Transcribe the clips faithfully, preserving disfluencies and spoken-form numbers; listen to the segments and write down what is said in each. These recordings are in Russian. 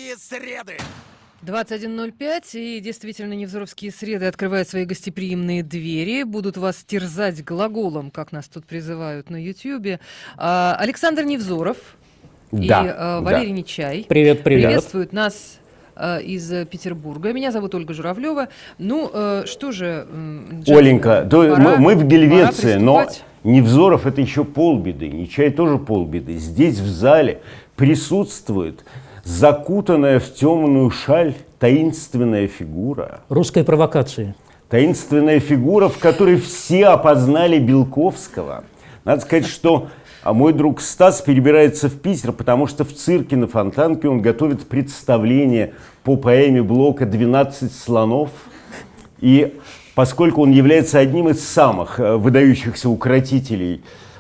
Невзоровские среды. двадцать один ноль пять, и действительно Невзоровские среды открывают свои гостеприимные двери, будут вас терзать глаголом, как нас тут призывают на Ютьюбе. А, Александр Невзоров да, и а, Валерий да. Нечай привет, привет. приветствуют нас а, из Петербурга. Меня зовут Ольга Журавлева. Ну, а, что же, Джан, Оленька, пора, мы, мы в Гельвеции, но приступать. Невзоров — это еще полбеды, Нечай тоже полбеды. Здесь в зале присутствует закутанная в темную шаль таинственная фигура. Русской провокации. Таинственная фигура, в которой все опознали Белковского. Надо сказать, что а мой друг Стас перебирается в Питер, потому что в цирке на Фонтанке он готовит представление по поэме Блока «двенадцать слонов». И поскольку он является одним из самых выдающихся укротителей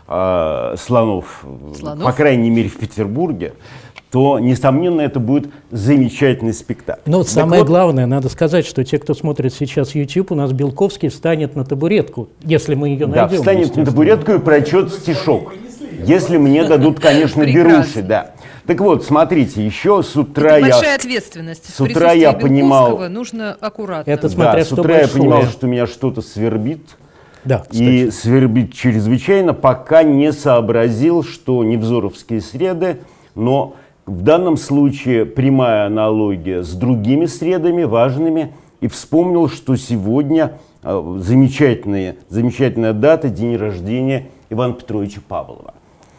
э, слонов, слонов, по крайней мере, в Петербурге, то, несомненно, это будет замечательный спектакль. Но так самое вот, главное, надо сказать, что те, кто смотрит сейчас YouTube, у нас Белковский встанет на табуретку, если мы ее найдем. Да, встанет на табуретку и прочет стишок. Если мне дадут, конечно, беруши, да. Так вот, смотрите, еще с утра это я... большая ответственность. С утра я понимал... нужно аккуратно. Это смотря да, что с утра большое. я понимал, что меня что-то свербит. Да, и свербит чрезвычайно, пока не сообразил, что Невзоровские среды, но в данном случае прямая аналогия с другими средами, важными, и вспомнил, что сегодня э, замечательная, замечательная дата, день рождения Ивана Петровича Павлова.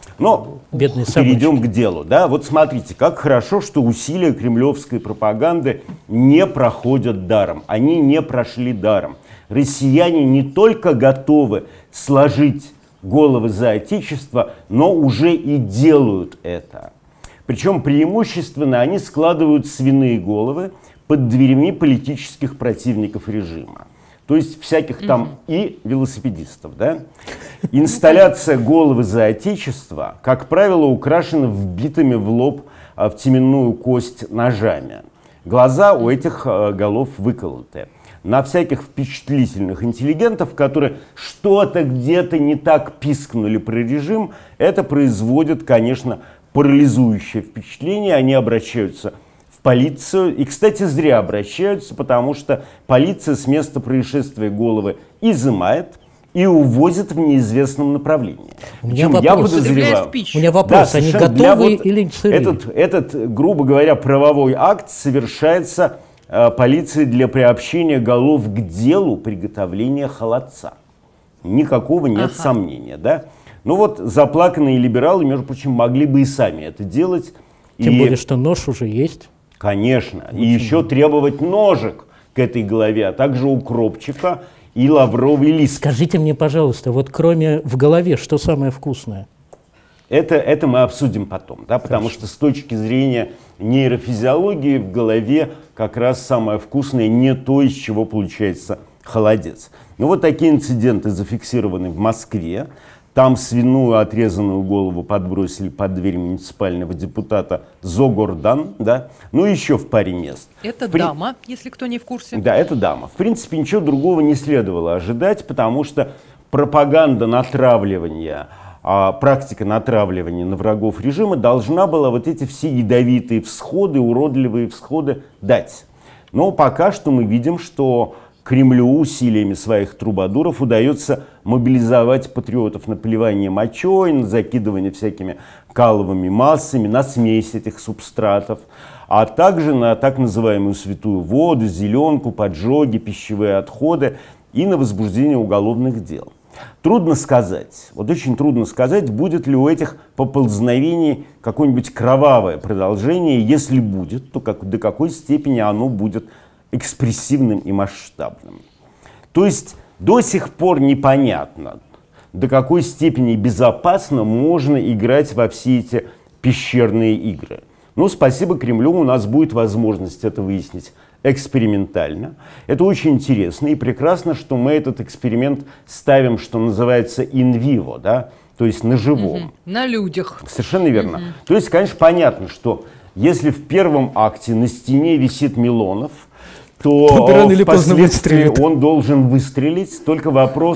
Но бедные перейдем собачки. к делу. Да? Вот смотрите, как хорошо, что усилия кремлевской пропаганды не проходят даром. Они не прошли даром. Россияне не только готовы сложить головы за Отечество, но уже и делают это. Причем преимущественно они складывают свиные головы под дверями политических противников режима. То есть всяких там mm-hmm. и велосипедистов. Да? Инсталляция головы за Отечество, как правило, украшена вбитыми в лоб в теменную кость ножами. Глаза у этих голов выколоты. На всяких впечатлительных интеллигентов, которые что-то где-то не так пискнули про режим, это производит, конечно, парализующее впечатление. Они обращаются в полицию. И, кстати, зря обращаются, потому что полиция с места происшествия головы изымает и увозит в неизвестном направлении. У меня вопрос, я подозреваю, у меня вопрос, да, они готовы вот или сырые? Этот, этот, грубо говоря, правовой акт совершается э, полицией для приобщения голов к делу приготовления холодца. Никакого нет ага. сомнения, да? Ну вот заплаканные либералы, между прочим, могли бы и сами это делать. Тем и, более, что нож уже есть. Конечно. Очень и еще много. требовать ножек к этой голове, а также укропчика и лавровый лист. Скажите мне, пожалуйста, вот кроме в голове, что самое вкусное? Это, это мы обсудим потом, да, потому Хорошо. что с точки зрения нейрофизиологии в голове как раз самое вкусное не то, из чего получается холодец. Ну вот такие инциденты зафиксированы в Москве. Там свиную отрезанную голову подбросили под дверь муниципального депутата Зогордан, да, ну еще в паре мест. Это в при... дама, если кто не в курсе. Да, это дама. В принципе, ничего другого не следовало ожидать, потому что пропаганда натравливания, а, практика натравливания на врагов режима должна была вот эти все ядовитые всходы, уродливые всходы дать. Но пока что мы видим, что Кремлю усилиями своих трубадуров удается мобилизовать патриотов на поливание мочой, на закидывание всякими каловыми массами, на смесь этих субстратов, а также на так называемую святую воду, зеленку, поджоги, пищевые отходы и на возбуждение уголовных дел. Трудно сказать, вот очень трудно сказать, будет ли у этих поползновений какое-нибудь кровавое продолжение. Если будет, то как, до какой степени оно будет экспрессивным и масштабным. То есть до сих пор непонятно, до какой степени безопасно можно играть во все эти пещерные игры. Ну, спасибо Кремлю, у нас будет возможность это выяснить экспериментально. Это очень интересно и прекрасно, что мы этот эксперимент ставим, что называется, in vivo, да? То есть на живом. Угу. На людях. Совершенно верно. Угу. То есть, конечно, понятно, что если в первом акте на стене висит Милонов, то впоследствии он должен выстрелить. Только вопрос,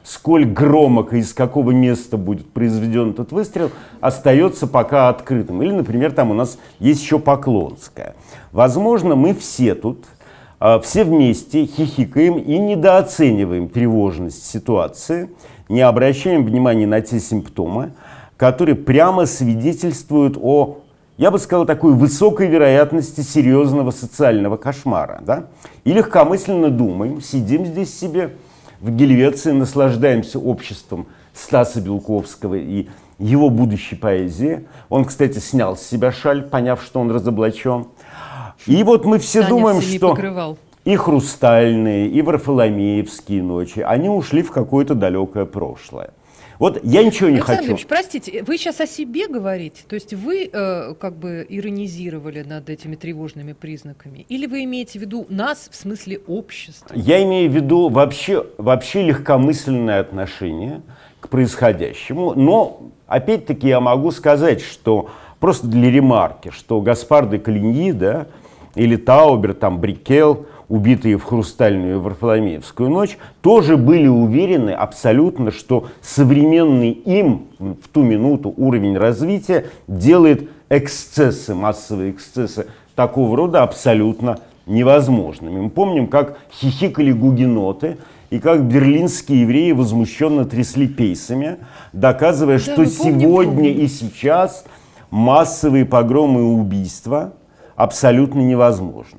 сколь громко и из какого места будет произведен этот выстрел, остается пока открытым. Или, например, там у нас есть еще Поклонская. Возможно, мы все тут, все вместе хихикаем и недооцениваем тревожность ситуации, не обращаем внимания на те симптомы, которые прямо свидетельствуют о, я бы сказал, такой высокой вероятности серьезного социального кошмара. Да? И легкомысленно думаем, сидим здесь себе в Гельвеции, наслаждаемся обществом Стаса Белковского и его будущей поэзии. Он, кстати, снял с себя шаль, поняв, что он разоблачен. И вот мы все Танец думаем, не что покрывал. и «Хрустальные», и «Варфоломеевские ночи», они ушли в какое-то далекое прошлое. Вот я ничего не Александр хочу. Ильич, простите, вы сейчас о себе говорите? То есть вы э, как бы иронизировали над этими тревожными признаками? Или вы имеете в виду нас в смысле общества? Я имею в виду вообще, вообще легкомысленное отношение к происходящему. Но, опять-таки, я могу сказать, что просто для ремарки, что Гаспар де Калиньи, да, или Таубер, там, Брикел, убитые в «Хрустальную» и «Варфоломеевскую ночь», тоже были уверены абсолютно, что современный им в ту минуту уровень развития делает эксцессы, массовые эксцессы такого рода абсолютно невозможными. Мы помним, как хихикали гугеноты и как берлинские евреи возмущенно трясли пейсами, доказывая, Да, что мы помним, сегодня помним. и сейчас массовые погромы и убийства абсолютно невозможны.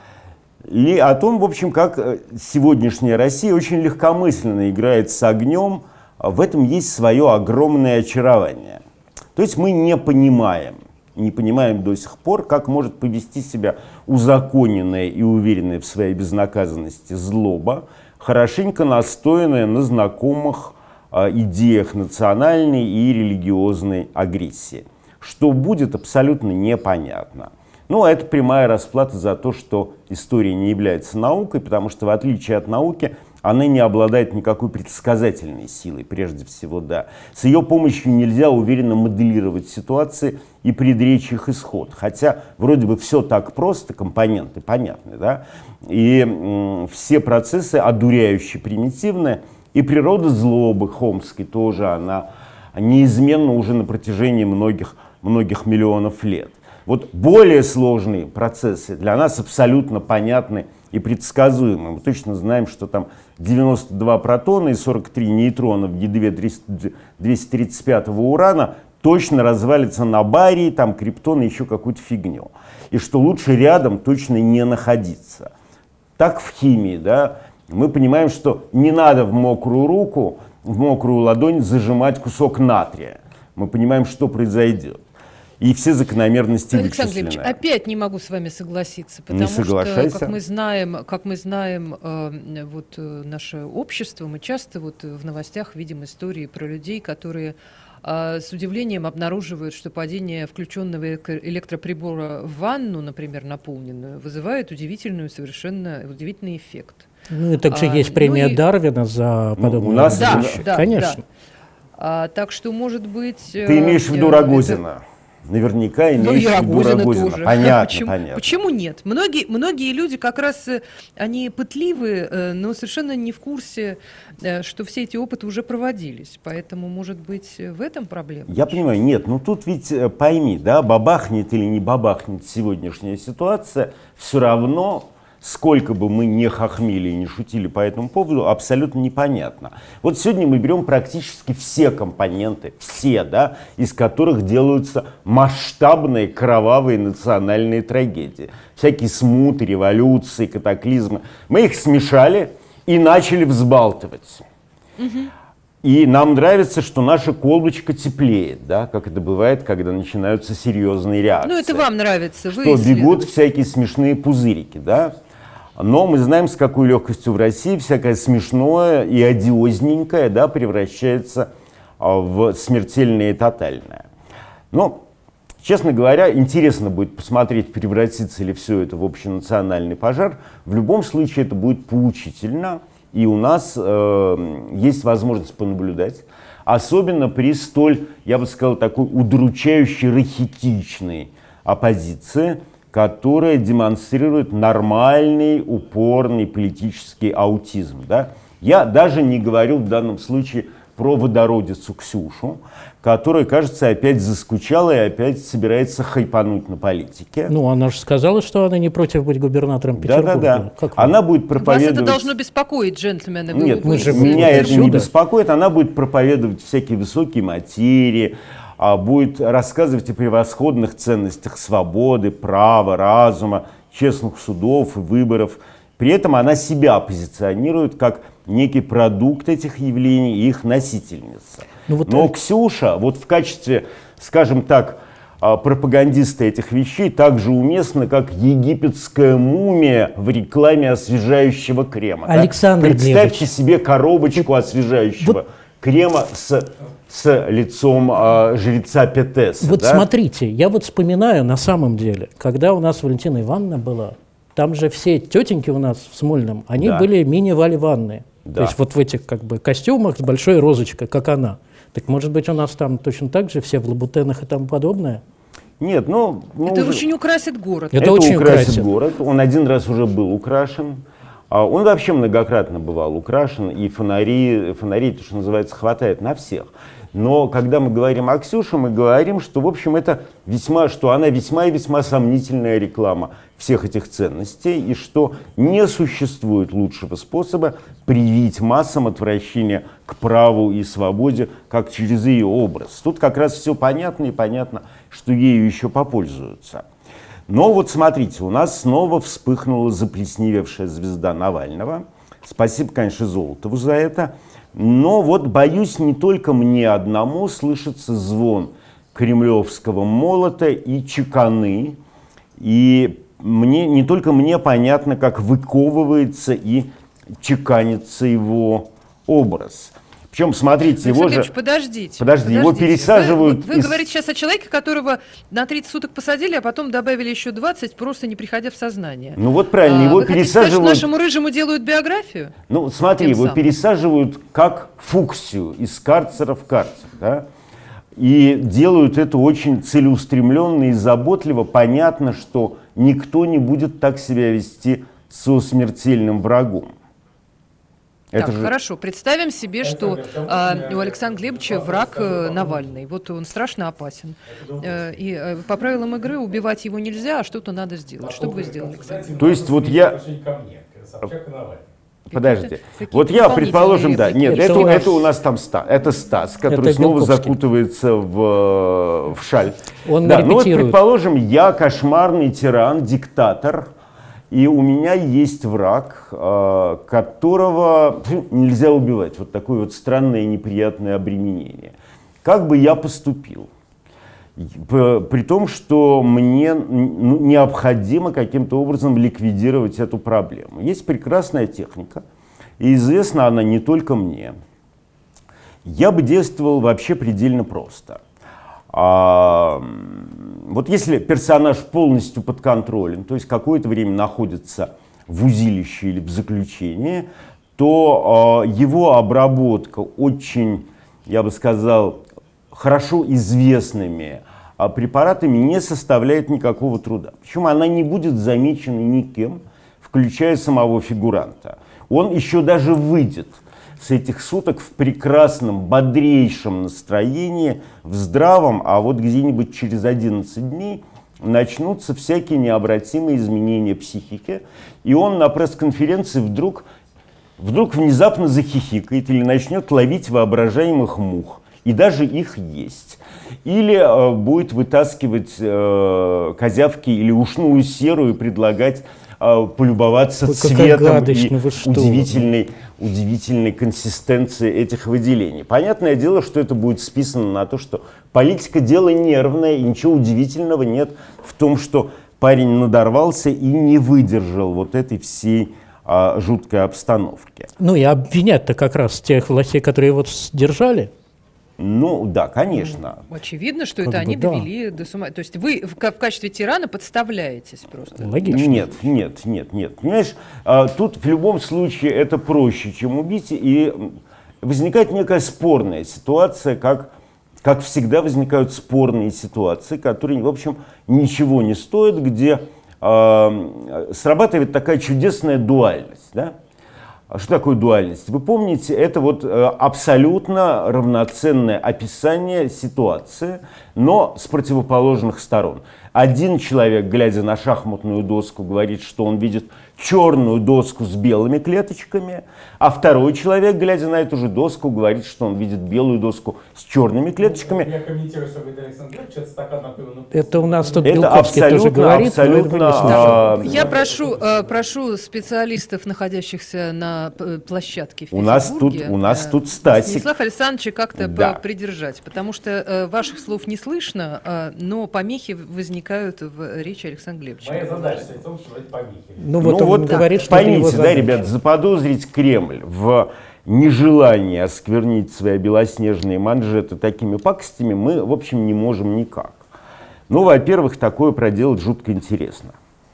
И о том, в общем, как сегодняшняя Россия очень легкомысленно играет с огнем, в этом есть свое огромное очарование. То есть мы не понимаем, не понимаем до сих пор, как может повести себя узаконенная и уверенная в своей безнаказанности злоба, хорошенько настоянная на знакомых идеях национальной и религиозной агрессии. Что будет, абсолютно непонятно. Ну, а это прямая расплата за то, что история не является наукой, потому что, в отличие от науки, она не обладает никакой предсказательной силой, прежде всего, да. С ее помощью нельзя уверенно моделировать ситуации и предречь их исход. Хотя вроде бы все так просто, компоненты понятны, да, и м, все процессы одуряюще примитивные, и природа злобы Хомской тоже, она неизменна уже на протяжении многих, многих миллионов лет. Вот более сложные процессы для нас абсолютно понятны и предсказуемы. Мы точно знаем, что там девяносто два протона и сорок три нейтрона в ядре двести тридцать пятого урана точно развалится на барий, там криптон и еще какую-то фигню. И что лучше рядом точно не находиться. Так в химии, да, мы понимаем, что не надо в мокрую руку, в мокрую ладонь зажимать кусок натрия. Мы понимаем, что произойдет. И все закономерности Александр вычислены. Ильич, опять не могу с вами согласиться, потому Не что, соглашайся. как мы знаем, как мы знаем, э, вот э, наше общество, мы часто вот в новостях видим истории про людей, которые э, с удивлением обнаруживают, что падение включенного электроприбора в ванну, например, наполненную, вызывает удивительную, совершенно удивительный эффект. Ну и также А, есть премия ну и- Дарвина за Ну, подобные у нас- Да, вещи. да, Конечно. да. А, так что, может быть... Ты э, имеешь в виду э, Рогозина? Наверняка Ну, имеешь и в виду Рогозина Рогозина. тоже. Понятно, почему, понятно. почему нет? Многие, многие люди как раз, э, они пытливы, э, но совершенно не в курсе, э, что все эти опыты уже проводились. Поэтому, может быть, в этом проблема? Я понимаю, нет, ну тут ведь э, пойми, да, бабахнет или не бабахнет сегодняшняя ситуация, все равно, сколько бы мы не хохмели и не шутили по этому поводу, абсолютно непонятно. Вот сегодня мы берем практически все компоненты, все, да, из которых делаются масштабные кровавые национальные трагедии. Всякие смуты, революции, катаклизмы. Мы их смешали и начали взбалтывать. И нам нравится, что наша колбочка теплеет, да, как это бывает, когда начинаются серьезные реакции. Ну, это вам нравится. Вы Что бегут исследователь. всякие смешные пузырики, да. Но мы знаем, с какой легкостью в России всякое смешное и одиозненькое, да, превращается а, в смертельное и тотальное. Но, честно говоря, интересно будет посмотреть, превратится ли все это в общенациональный пожар. В любом случае это будет поучительно, и у нас э, есть возможность понаблюдать, особенно при столь, я бы сказал, такой удручающей рахитичной оппозиции, которая демонстрирует нормальный, упорный политический аутизм. Да? Я даже не говорю в данном случае про водородицу Ксюшу, которая, кажется, опять заскучала и опять собирается хайпануть на политике. Ну, она же сказала, что она не против быть губернатором Петербурга. Да-да-да. Как она будет проповедовать... Вас это должно беспокоить, джентльмены. Вы Нет, мы же меня это отсюда. не беспокоит. Она будет проповедовать всякие высокие материи, а будет рассказывать о превосходных ценностях свободы, права, разума, честных судов и выборов. При этом она себя позиционирует как некий продукт этих явлений и их носительница. Ну, вот Но это... Ксюша вот в качестве, скажем так, пропагандиста этих вещей так же уместна, как египетская мумия в рекламе освежающего крема. Александр да? Представьте Глебович. себе коробочку освежающего вот... крема с, с лицом э, жреца Петеса. Вот да? смотрите, я вот вспоминаю на самом деле, когда у нас Валентина Ивановна была, там же все тетеньки у нас в Смольном, они Да. были мини-Вали Ванны. Да. То есть вот в этих как бы костюмах с большой розочкой, как она. Так может быть у нас там точно так же все в лабутенах и тому подобное? Нет, ну... ну Это уже... очень украсит город. Это Это очень украсит украсит. город. Он один раз уже был украшен. А Он вообще многократно бывал украшен, и фонари, фонарей, то, что называется, хватает на всех. Но когда мы говорим о Ксюше, мы говорим, что, в общем, это весьма, что она весьма и весьма сомнительная реклама всех этих ценностей, и что не существует лучшего способа привить массам отвращение к праву и свободе, как через ее образ. Тут как раз все понятно, и понятно, что ею еще попользуются. Но вот смотрите, у нас снова вспыхнула заплесневевшая звезда Навального. Спасибо, конечно, Золотову за это. Но вот, боюсь, не только мне одному слышится звон кремлевского молота и чеканы. И мне, не только мне понятно, как выковывается и чеканится его образ. Причем, смотрите, его же... Подождите. Подожди, его пересаживают... Вы, вы из... говорите сейчас о человеке, которого на тридцать суток посадили, а потом добавили еще двадцать, просто не приходя в сознание. Ну вот правильно, а, его вы пересаживают... хотите сказать, что нашему рыжему делают биографию? Ну смотри, Тем его самым. пересаживают как фуксию из карцера в карцер, да? И делают это очень целеустремленно и заботливо. Понятно, что никто не будет так себя вести со смертельным врагом. Так, Это же... хорошо. Представим себе, что э, у Александра Глебовича враг э, Навальный. Вот он страшно опасен. Э, и э, по правилам игры убивать его нельзя, а что-то надо сделать. Что бы вы сделали, Александр? То есть вот я... Подождите. Вот я, предположим, да, нет, это, это, это у нас там Стас, это Стас, который это снова Белковский. закутывается в, в шаль. Он да, ну вот, репетирует. предположим, я кошмарный тиран, диктатор, и у меня есть враг, э, которого нельзя убивать. Вот такое вот странное неприятное обременение. Как бы я поступил? При том, что мне ну, необходимо каким-то образом ликвидировать эту проблему. Есть прекрасная техника, и известна она не только мне. Я бы действовал вообще предельно просто. А, вот если персонаж полностью подконтролен, то есть какое-то время находится в узилище или в заключении, то а, его обработка очень, я бы сказал, хорошо известными а препаратами не составляет никакого труда. Причем она не будет замечена никем, включая самого фигуранта. Он еще даже выйдет с этих суток в прекрасном, бодрейшем настроении, в здравом, а вот где-нибудь через одиннадцать дней начнутся всякие необратимые изменения психики, и он на пресс-конференции вдруг, вдруг внезапно захихикает или начнет ловить воображаемых мух, и даже их есть. Или э, будет вытаскивать э, козявки или ушную серу и предлагать э, полюбоваться Ой, цветом гадость, и ну вы что? удивительной, удивительной консистенции этих выделений. Понятное дело, что это будет списано на то, что политика дело нервное, и ничего удивительного нет в том, что парень надорвался и не выдержал вот этой всей э, жуткой обстановки. Ну и обвинять-то как раз тех властей, которые его держали. Ну, да, конечно. Очевидно, что Как это бы они да. довели до сума. То есть вы в, ка- в качестве тирана подставляетесь просто. Логично. Нет, нет, нет, нет. Понимаешь, а, тут в любом случае это проще, чем убить, и возникает некая спорная ситуация, как, как всегда возникают спорные ситуации, которые, в общем, ничего не стоят, где а, срабатывает такая чудесная дуальность, да? Что такое дуальность? Вы помните, это вот абсолютно равноценное описание ситуации, но с противоположных сторон. Один человек, глядя на шахматную доску, говорит, что он видит черную доску с белыми клеточками, а второй человек, глядя на эту же доску, говорит, что он видит белую доску с черными клеточками. Я комментирую, что говорит Александр Глебович, это стакан на пиво. Это у нас тут это Белковский тоже говорит. Абсолютно, а, я прошу, э, прошу специалистов, находящихся на площадке в у нас тут, у нас тут Стасик. Станислав Александровича как-то да. придержать, потому что э, ваших слов не слышно, э, но помехи возникают в речи Александра Глебовича. Моя задача в том, что эти помехи. Ну вот ну, он вот говорит, что поймите, да, ребят, заподозрить Кремль в нежелании осквернить свои белоснежные манжеты такими пакостями мы, в общем, не можем никак. Ну, во-первых, такое проделать жутко интересно.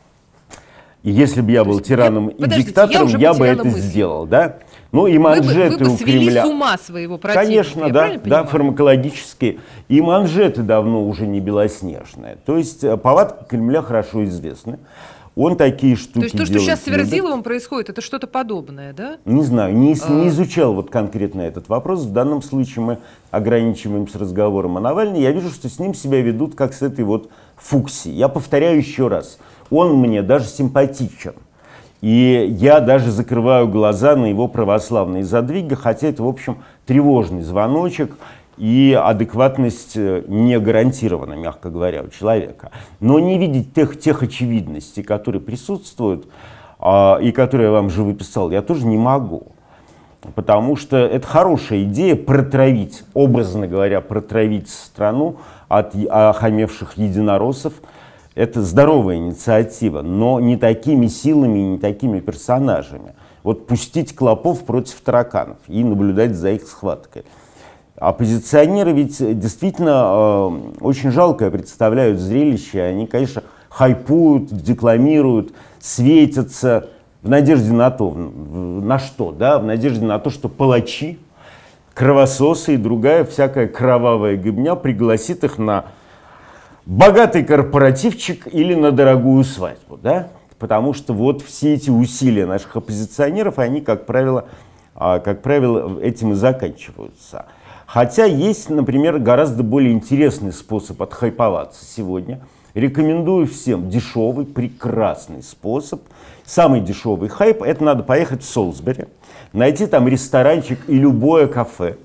И если бы я был тираном и диктатором, я, я бы это мысль. сделал, да? Ну и манжеты вы бы, вы бы у Кремля. С ума своего противника, конечно, да, да, фармакологические. И манжеты давно уже не белоснежные. То есть повадки Кремля хорошо известны. Он такие штуки То есть то, что сейчас с Верзиловым любит. происходит, это что-то подобное, да? Не знаю, не, не изучал вот конкретно этот вопрос. В данном случае мы ограничиваемся разговором о Навальне. Я вижу, что с ним себя ведут как с этой вот Фуксией. Я повторяю еще раз, он мне даже симпатичен. И я даже закрываю глаза на его православные задвиги, хотя это, в общем, тревожный звоночек. И адекватность не гарантирована, мягко говоря, у человека. Но не видеть тех, тех очевидностей, которые присутствуют, а, и которые я вам же выписал, я тоже не могу. Потому что это хорошая идея протравить, образно говоря, протравить страну от охамевших единороссов. Это здоровая инициатива, но не такими силами, не такими персонажами. Вот пустить клопов против тараканов и наблюдать за их схваткой. Оппозиционеры ведь действительно э, очень жалкое представляют зрелище. Они, конечно, хайпуют, декламируют, светятся в надежде на то, в, на что, да, в надежде на то, что палачи, кровососы и другая всякая кровавая гыбня пригласит их на богатый корпоративчик или на дорогую свадьбу, да, потому что вот все эти усилия наших оппозиционеров, они, как правило, э, как правило, этим и заканчиваются. Хотя есть, например, гораздо более интересный способ отхайповаться сегодня. Рекомендую всем дешевый, прекрасный способ. Самый дешевый хайп – это надо поехать в Солсбери, найти там ресторанчик и любое кафе,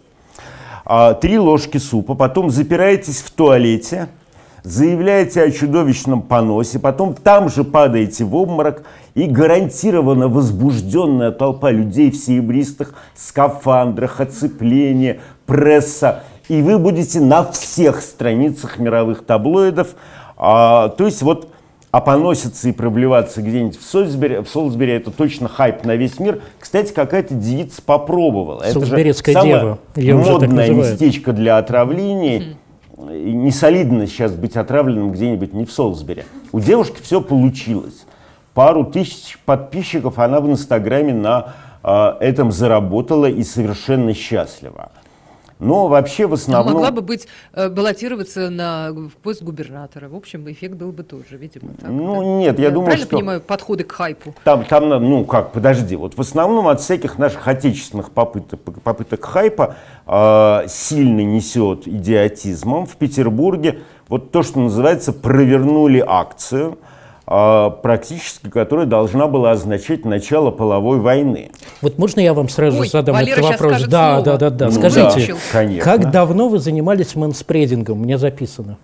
три ложки супа, потом запираетесь в туалете, заявляете о чудовищном поносе, потом там же падаете в обморок, и гарантированно возбужденная толпа людей в серебристых скафандрах, оцепление, пресса, и вы будете на всех страницах мировых таблоидов, а, то есть вот опоноситься и проблеваться где-нибудь в Солсбери, в Солсбери это точно хайп на весь мир. Кстати, какая-то девица попробовала. Это же самое модное местечко для отравлений. И не солидно сейчас быть отравленным где-нибудь не в Солсбери. У девушки все получилось. Пару тысяч подписчиков она в Инстаграме на э, этом заработала и совершенно счастлива. Но вообще в основном... Она могла бы быть, э, баллотироваться на в пост губернатора. В общем, эффект был бы тот же, видимо. Так, ну да? нет, я, я думаю, правильно что... понимаю подходы к хайпу? Там, там, ну как, подожди, вот в основном от всяких наших отечественных попыток, попыток хайпа э, сильно несет идиотизмом. В Петербурге вот то, что называется, провернули акцию, практически, которая должна была означать начало половой войны. Вот можно я вам сразу Ой, задам Валера этот вопрос? Да, слово. да, да, да. Ну, Скажите, да, как давно вы занимались мэнспредингом? У меня записано.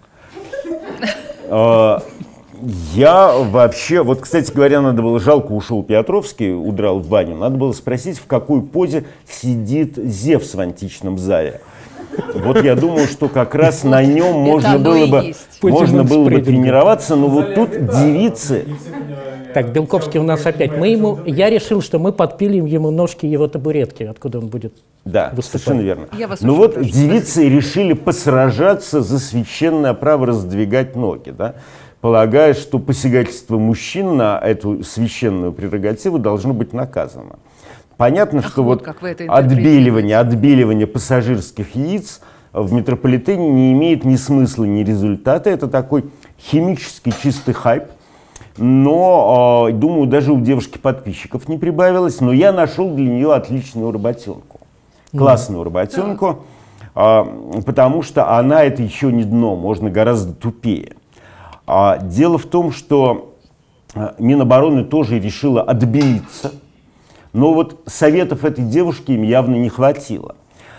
Я вообще, вот, кстати говоря, надо было, жалко, ушел Петровский, удрал в баню, надо было спросить, в какой позе сидит Зевс в античном зале. Вот я думаю, что как раз на нем можно было бы, можно было бы тренироваться, но вот тут девицы... Так, Белковский у нас опять. Мы ему, я решил, что мы подпилим ему ножки его табуретки, откуда он будет Да, выступать. совершенно верно. Ну вот прошу, девицы решили посражаться за священное право раздвигать ноги, да? Полагая, что посягательство мужчин на эту священную прерогативу должно быть наказано. Понятно, Ах, что вот, вот отбеливание, отбеливание пассажирских яиц в метрополитене не имеет ни смысла, ни результата. Это такой химически чистый хайп. но, э, думаю, даже у девушки подписчиков не прибавилось, но я нашел для нее отличную работенку, классную mm. работенку, э, потому что она это еще не дно, можно гораздо тупее. А, дело в том, что Минобороны тоже решила отбелиться, но вот советов этой девушки им явно не хватило.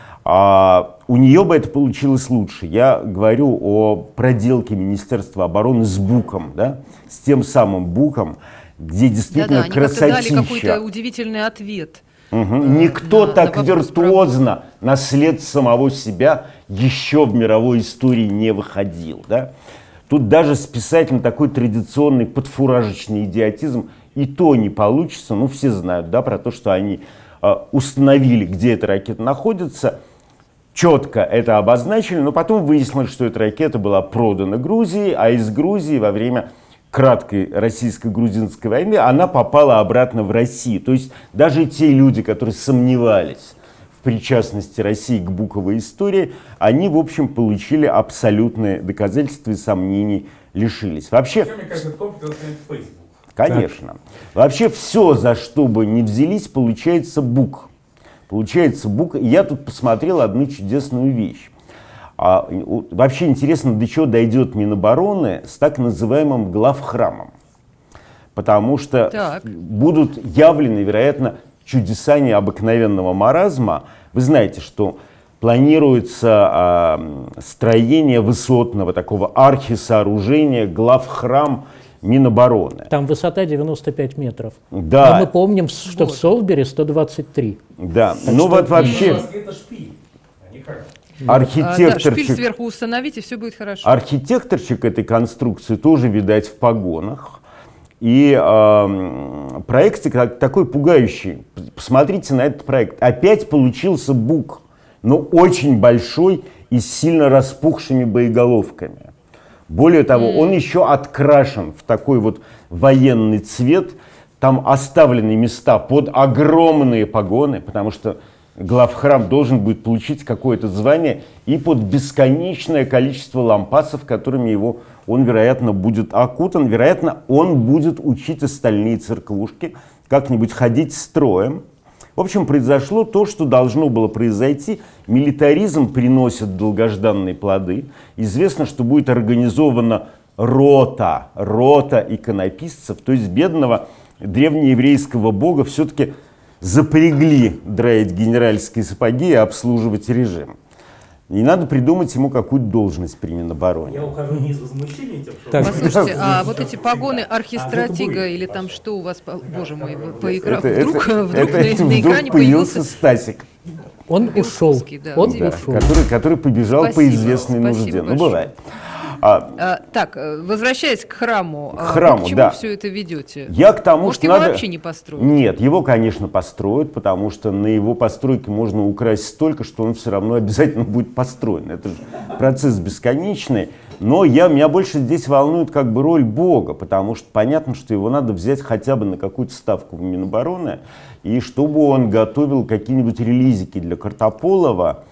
А, у нее бы это получилось лучше. Я говорю о проделке Министерства обороны с БУКом, да? С тем самым БУКом, где действительно Да-да, красотища. Они дали какой-то удивительный ответ. Угу. Никто на, так на виртуозно на след самого себя еще в мировой истории не выходил. Да? Тут даже списать на такой традиционный подфуражечный идиотизм и то не получится. Ну, все знают, да, про то, что они э, установили, где эта ракета находится, четко это обозначили, но потом выяснилось, что эта ракета была продана Грузии, а из Грузии во время краткой российско-грузинской войны она попала обратно в Россию. То есть даже те люди, которые сомневались в причастности России к буковой истории, они, в общем, получили абсолютные доказательства и сомнений лишились. Вообще, Мне кажется, это комплекс Facebook. Конечно. Так. Вообще все, за что бы ни взялись, получается бук. Получается бук. Я тут посмотрел одну чудесную вещь. А, вообще интересно, до чего дойдет Минобороны с так называемым главхрамом. Потому что так. будут явлены, вероятно, чудеса необыкновенного маразма. Вы знаете, что планируется а, строение высотного такого архисооружения, главхрам Минобороны. Там высота девяносто пять метров. Да. Но мы помним, что вот. в Солсбери сто двадцать три. Да, так ну вот вообще... Это шпиль, а не храм. Архитекторчик, а, да, шпиль сверху установить, и все будет хорошо. Архитекторчик этой конструкции тоже, видать, в погонах. И э, проект такой пугающий. Посмотрите на этот проект. Опять получился бук, но очень большой и с сильно распухшими боеголовками. Более того, mm. он еще открашен в такой вот военный цвет. Там оставлены места под огромные погоны, потому что главхрам должен будет получить какое-то звание, и под бесконечное количество лампасов, которыми его он, вероятно, будет окутан. Вероятно, он будет учить остальные церквушки как-нибудь ходить строем. В общем, произошло то, что должно было произойти. Милитаризм приносит долгожданные плоды. Известно, что будет организована рота, рота иконописцев, то есть бедного древнееврейского бога все-таки запрягли драить генеральские сапоги и обслуживать режим. Не надо придумать ему какую-то должность при Минобороне. Я ухожу не из возмущения тем, что... Так. Послушайте, а вот эти погоны архистратига а или там что у вас, боже мой, по экрану, вдруг, это, вдруг это, на, это на вдруг экране появился появился... Стасик. Он ушел, да, он да, ушел. Который, который побежал спасибо, по известной нужде. большое. Ну, бывает. А, а, так, возвращаясь к храму, к храму, вы к чему да. все это ведете? Я к тому, Может, что его надо... вообще не построят? Нет, его, конечно, построят, потому что на его постройке можно украсть столько, что он все равно обязательно будет построен. Это же процесс бесконечный. Но я, меня больше здесь волнует как бы роль Бога, потому что понятно, что его надо взять хотя бы на какую-то ставку в Минобороны, и чтобы он готовил какие-нибудь релизики для Картополова.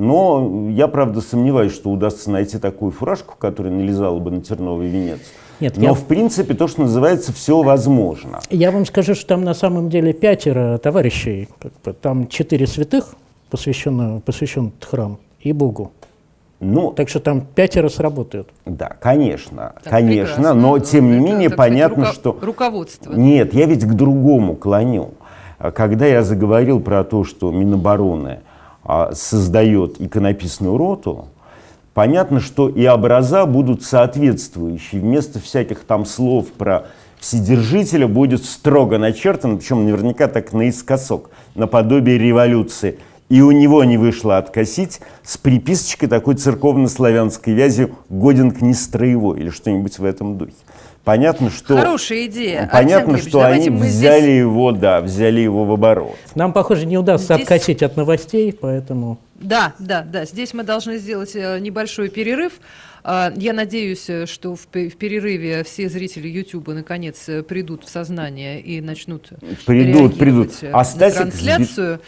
Но я, правда, сомневаюсь, что удастся найти такую фуражку, которая налезала бы на терновый венец. Нет, Но, я... в принципе, то, что называется, все возможно. Я вам скажу, что там на самом деле пятеро товарищей. Как бы, там четыре святых, посвящен, посвящен храм, и Богу. Ну, так что там пятеро сработают. Да, конечно, так, конечно, прекрасно. но тем не Это, менее так сказать, понятно, руко... что... Руководство. Нет, я ведь к другому клоню. Когда я заговорил про то, что Минобороны а, создает иконописную роту, понятно, что и образа будут соответствующие. Вместо всяких там слов про Вседержителя будет строго начертано, причем наверняка так наискосок, наподобие революции. И у него не вышло откосить с приписочкой такой церковно-славянской вязью «годен к нестроевой» или что-нибудь в этом духе. Понятно, что, Хорошая идея. понятно, что они взяли здесь... его, да, взяли его в оборот. Нам, похоже, не удастся здесь... откосить от новостей, поэтому... Да, да, да. Здесь мы должны сделать небольшой перерыв. Я надеюсь, что в перерыве все зрители Ютуба наконец придут в сознание и начнут придут, придут. А на трансляцию.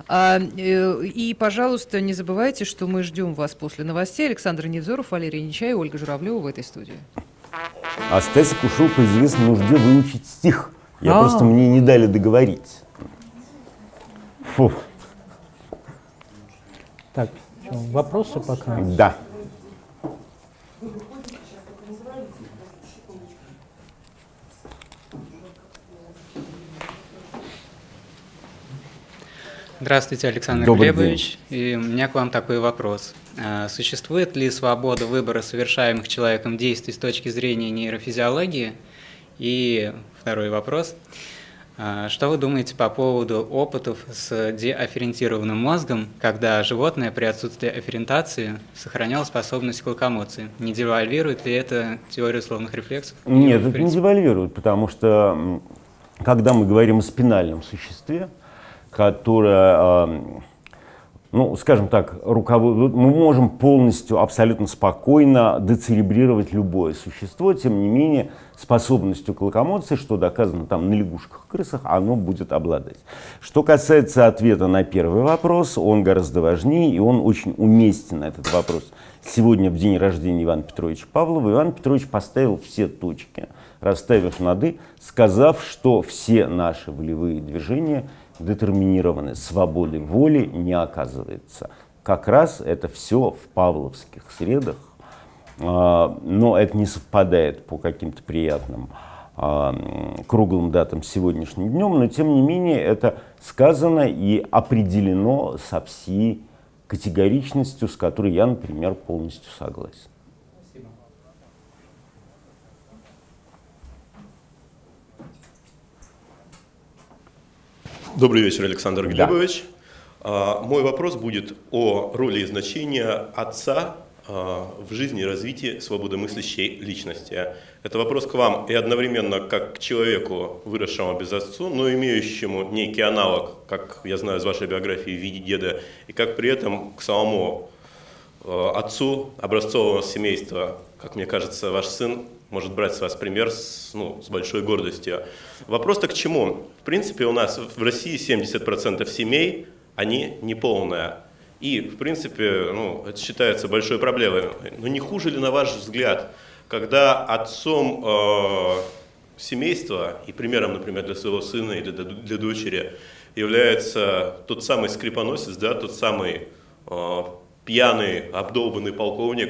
И, пожалуйста, не забывайте, что мы ждем вас после новостей. Александр Невзоров, Валерий Нечаев, Ольга Журавлева в этой студии. А Стасик ушел по известной нужде выучить стих. Я А-а-а. просто мне не дали договорить. Фу. Так, что, вопросы пока? Да. Здравствуйте, Александр Добрый Глебович. И у меня к вам такой вопрос. А существует ли свобода выбора совершаемых человеком действий с точки зрения нейрофизиологии? И второй вопрос. А что вы думаете по поводу опытов с деафферентированным мозгом, когда животное при отсутствии афферентации сохраняло способность к локомоции? Не девальвирует ли это теорию условных рефлексов? Нет, это не девальвирует, потому что когда мы говорим о спинальном существе, которое, ну, скажем так, руководит, мы можем полностью, абсолютно спокойно децеребрировать любое существо, тем не менее, способностью к локомоции, что доказано там на лягушках, крысах, оно будет обладать. Что касается ответа на первый вопрос, он гораздо важнее, и он очень уместен, этот вопрос. Сегодня, в день рождения Ивана Петровича Павлова, Иван Петрович поставил все точки, расставив над «и», сказав, что все наши волевые движения детерминированы свободой воли, не оказывается. Как раз это все в павловских средах, но это не совпадает по каким-то приятным круглым датам сегодняшним днем, но тем не менее это сказано и определено со всей категоричностью, с которой я, например, полностью согласен. Добрый вечер, Александр Глебович. Да. Мой вопрос будет о роли и значении отца в жизни и развитии свободомыслящей личности. Это вопрос к вам и одновременно как к человеку, выросшему без отца, но имеющему некий аналог, как я знаю из вашей биографии, в виде деда, и как при этом к самому отцу образцового семейства, как мне кажется, ваш сын может брать с вас пример с, ну, с большой гордостью. Вопрос-то к чему? В принципе, у нас в России семьдесят процентов семей, они неполные. И, в принципе, ну, это считается большой проблемой. Но не хуже ли, на ваш взгляд, когда отцом э, семейства и примером, например, для своего сына или для, для дочери является тот самый скрипоносец, да, тот самый э, пьяный, обдолбанный полковник,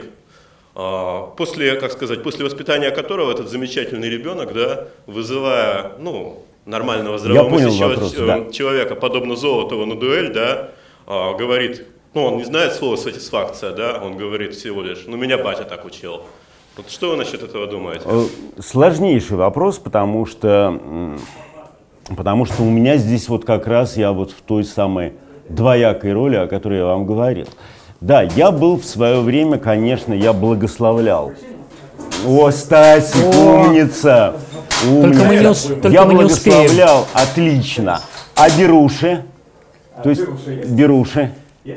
после, как сказать, после воспитания которого этот замечательный ребенок, да, вызывая, ну, нормального здравомыслящего вопрос, да. человека, подобно Золотову на дуэль, да, говорит, ну, он не знает слова сатисфакция, да, он говорит всего лишь, ну, меня батя так учил. Вот что вы насчет этого думаете? Сложнейший вопрос, потому что, потому что у меня здесь вот как раз я вот в той самой двоякой роли, о которой я вам говорил. Да, я был в свое время, конечно, я благословлял. О, Стасик, умница! Умница. Только мы не, только я мы благословлял, не отлично. А беруши? А, то есть, беруши.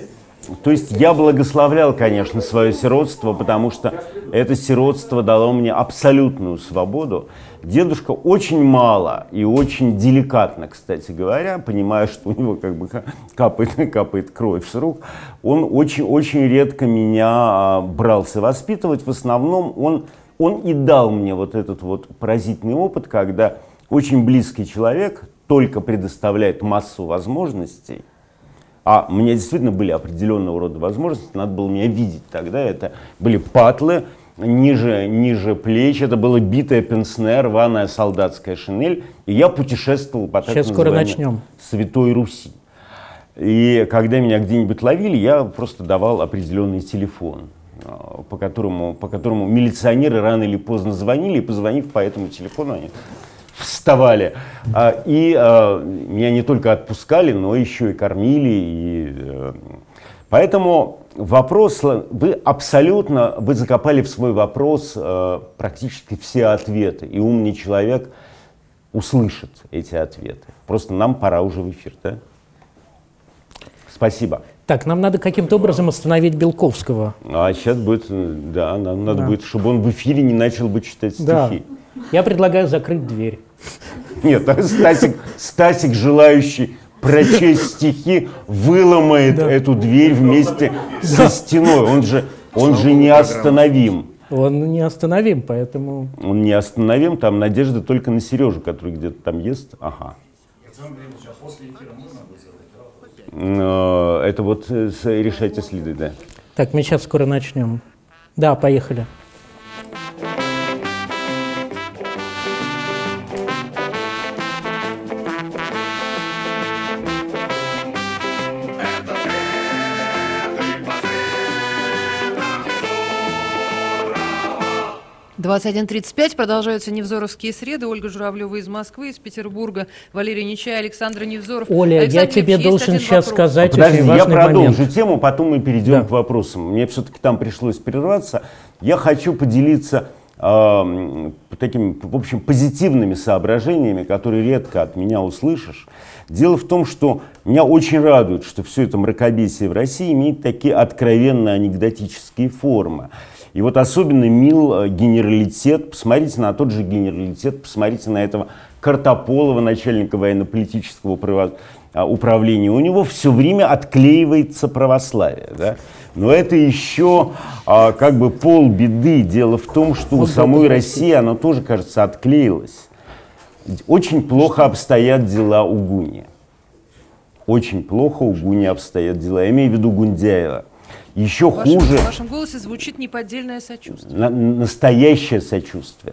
То есть я благословлял, конечно, свое сиротство, потому что это сиротство дало мне абсолютную свободу. Дедушка очень мало и очень деликатно, кстати говоря, понимая, что у него как бы капает, капает кровь с рук, он очень-очень редко меня брался воспитывать. В основном он, он и дал мне вот этот вот поразительный опыт, когда очень близкий человек только предоставляет массу возможностей, а у меня действительно были определенного рода возможности, надо было меня видеть тогда, это были патлы, ниже, ниже плеч, это была битая пенсне, рваная солдатская шинель, и я путешествовал по так называемой Святой Руси. И когда меня где-нибудь ловили, я просто давал определенный телефон, по которому, по которому милиционеры рано или поздно звонили, и позвонив по этому телефону, они вставали. И меня не только отпускали, но еще и кормили. И, поэтому вопрос, вы абсолютно, вы закопали в свой вопрос практически все ответы. И умный человек услышит эти ответы. Просто нам пора уже в эфир, да? Спасибо. Так, нам надо каким-то образом остановить Белковского. А сейчас будет, да, нам надо да. будет, чтобы он в эфире не начал бы читать стихи. Да. Я предлагаю закрыть дверь. Нет, Стасик, Стасик, желающий прочесть стихи, выломает да. эту дверь вместе да. со стеной. Он же, он же неостановим. Он неостановим, поэтому... Он неостановим, там надежда только на Сережу, который где-то там ест. Ага. Это вот решайте следы, да. Так, мы сейчас скоро начнем. Да, поехали. двадцать один тридцать пять. Продолжаются Невзоровские среды. Ольга Журавлева из Москвы, из Петербурга, Валерий Нечай, Александр Невзоров. Оля, Александр я тебе Евгеньевич, должен сейчас вопрос. сказать Подожди, очень я важный продолжу момент. тему, потом мы перейдем Да. к вопросам. Мне все-таки там пришлось прерваться. Я хочу поделиться э, такими, в общем, позитивными соображениями, которые редко от меня услышишь. Дело в том, что меня очень радует, что все это мракобесие в России имеет такие откровенно анекдотические формы. И вот особенно мил генералитет, посмотрите на тот же генералитет, посмотрите на этого Картополова, начальника военно-политического управления. У него все время отклеивается православие. Да? Но это еще а, как бы полбеды. Дело в том, что у самой России оно тоже, кажется, отклеилось. Очень плохо обстоят дела у Гуни. Очень плохо у Гуни обстоят дела. Я имею в виду Гундяева. Еще В вашем, хуже. в вашем голосе звучит неподдельное сочувствие. На, настоящее сочувствие.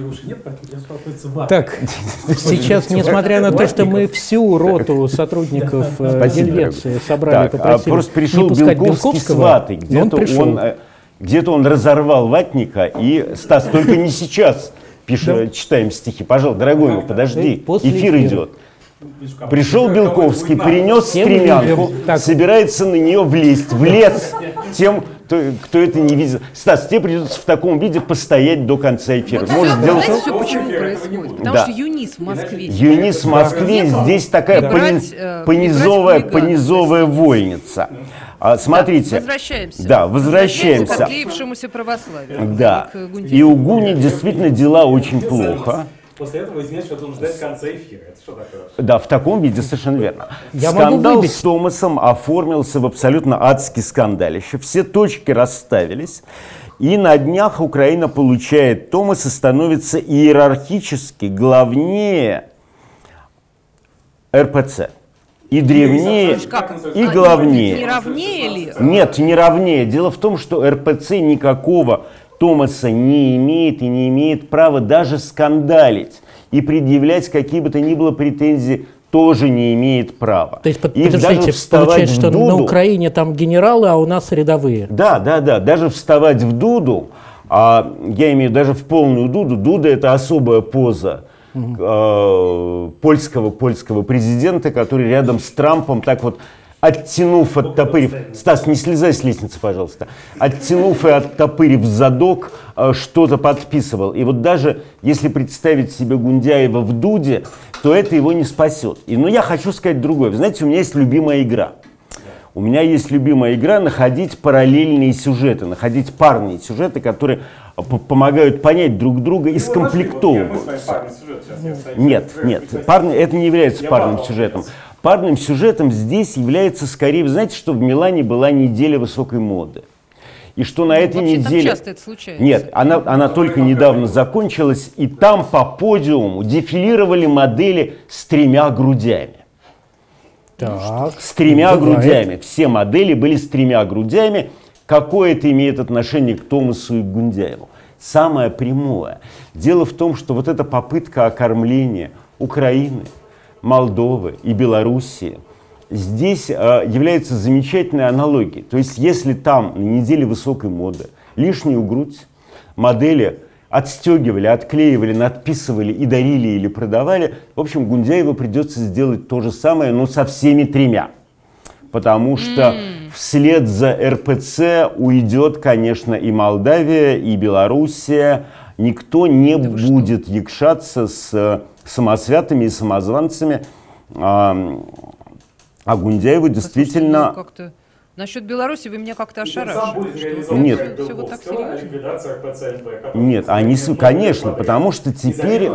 Так, сейчас, несмотря на то, что мы всю роту сотрудников Гельвеции собрали, Так, попросили просто пришел не пускать Белковский с ватой. но он Где-то пришел. он, э, где-то он разорвал ватника. И, Стас, только не сейчас пишем, читаем стихи. Пожалуйста, дорогой мой, подожди, После эфир эфира. идет. Пришел Белковский, принес Всем стремянку, людям. Так. собирается на нее влезть. Влез тем, кто, кто это не видел. Стас, тебе придется в таком виде постоять до конца эфира. Вот Можешь всё, сделать... знаете, все почему происходит? Потому Да. что ЮНИС в Москве. Юнис в Москве, здесь такая И пони- брать, э, понизовая, и брать хулиганов. понизовая вольница. А, смотрите. Возвращаемся. Да, возвращаемся. к отклеившемуся православию. Да. И к Гундяеву. И у Гуни действительно дела очень плохо. После этого извиняюсь, что он ждать конца эфира. Это что такое? Да, в таком виде совершенно верно. Я могу Скандал выбить. с Томасом оформился в абсолютно адский скандалище. Все точки расставились. И на днях Украина получает Томас и становится иерархически главнее эр пэ цэ. И древнее, Как? и А, главнее. Не равнее ли? Нет, не равнее. Дело в том, что эр пэ цэ никакого Томаса не имеет и не имеет права даже скандалить и предъявлять какие бы то ни было претензии тоже не имеет права. То есть, под- И даже подождите, вставать получается, в что Дуду- на Украине там генералы, а у нас рядовые. Да, да, да. Даже вставать в дуду, а, я имею даже в полную дуду, дуда — это особая поза э, польского, польского президента, который рядом с Трампом так вот оттянув, оттопырив... Стас, не слезай с лестницы, пожалуйста. Оттянув и оттопырив задок, э, что-то подписывал. И вот даже если представить себе Гундяева в дуде, то это его не спасет. И, но я хочу сказать другое. Вы знаете, у меня есть любимая игра. У меня есть любимая игра — находить параллельные сюжеты, находить парные сюжеты, которые п- помогают понять друг друга и скомплектовываться. Нет, нет, парный, это не является парным сюжетом. Парным сюжетом здесь является скорее, вы знаете, что в Милане была неделя высокой моды. И что на этой Вообще там неделе... часто это случается. Нет, она, она только недавно закончилась, и там по подиуму дефилировали модели с тремя грудями. Так. С тремя Бывает. грудями. Все модели были с тремя грудями. Какое это имеет отношение к Томасу и к Гундяеву? Самое прямое. Дело в том, что вот эта попытка окормления Украины, Молдовы и Белоруссии здесь э, является замечательной аналогией. То есть если там на неделе высокой моды лишнюю грудь модели отстегивали, отклеивали, надписывали и дарили или продавали, в общем, Гундяеву придется сделать то же самое, но со всеми тремя. Потому что mm. вслед за эр пэ цэ уйдет, конечно, и Молдавия, и Белоруссия. Никто не да будет якшаться с самосвятыми и самозванцами. А, а Гундяеву действительно... Как-то... Насчет Беларуси вы меня как-то ошарашили. Нет. Все вот так серьезно? Нет, они, конечно, потому что теперь...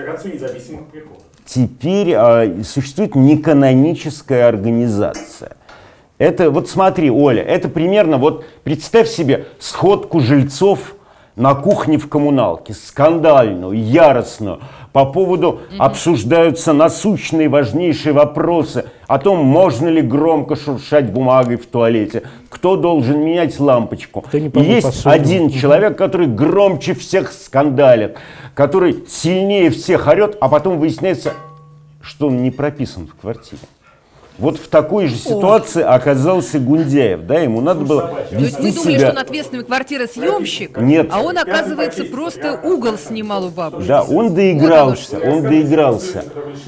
Теперь а, существует неканоническая организация. Это, вот смотри, Оля, это примерно, вот представь себе сходку жильцов на кухне в коммуналке, скандальную, яростную. По поводу mm-hmm. обсуждаются насущные, важнейшие вопросы о том, можно ли громко шуршать бумагой в туалете, кто должен менять лампочку. И есть посуду. один mm-hmm. человек, который громче всех скандалит, который сильнее всех орет, а потом выясняется, что он не прописан в квартире. Вот в такой же ситуации оказался Гундяев, да, ему надо было вести себя... То есть вы думали, себя... что он ответственный квартиросъемщик? Нет. А он, оказывается, просто угол снимал у бабушки. Да, он доигрался, вот он доигрался.